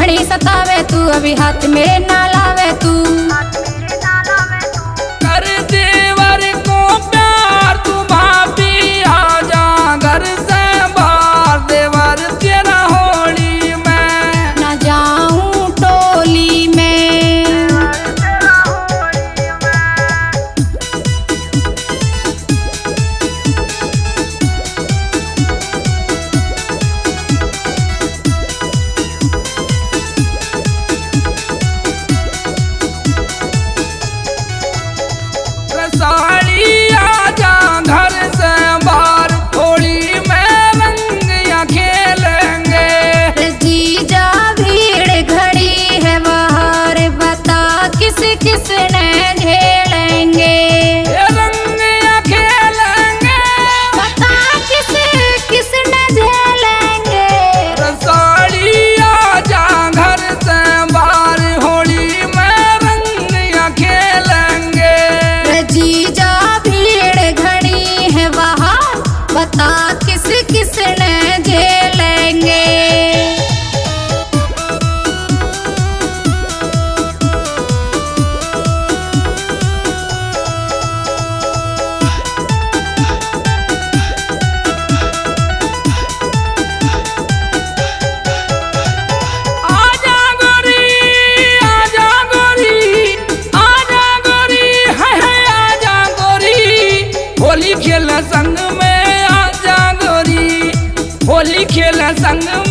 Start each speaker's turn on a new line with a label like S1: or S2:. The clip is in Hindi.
S1: घड़ी सतावे तू, अभी हाथ मेरे ना लावे तू।
S2: कर देवर को प्यार तू भाभी, आजा घर से बाहर देवर तेरा होली में
S1: ना जाऊं टोली में।
S2: साड़ी आजा घर से बाहर, होली में रंग या खेलेंगे।
S1: जीजा भीड़ घड़ी है बाहर, बता किस किस ने झेलेंगे।
S2: रंग या खेलेंगे,
S1: बता किस किस ने झेलेंगे।
S2: साड़ी आजा घर से बाहर, होली में रंग या खेलेंगे।
S1: जीजा भीड़ घड़ी है बाहर, बता किस किस ने झेलेंगे।
S2: आजा गोरी, आजा गोरी, आजा गोरी, है आजा गोरी, होली खेल संग में आजा गोरी, होली खेल संग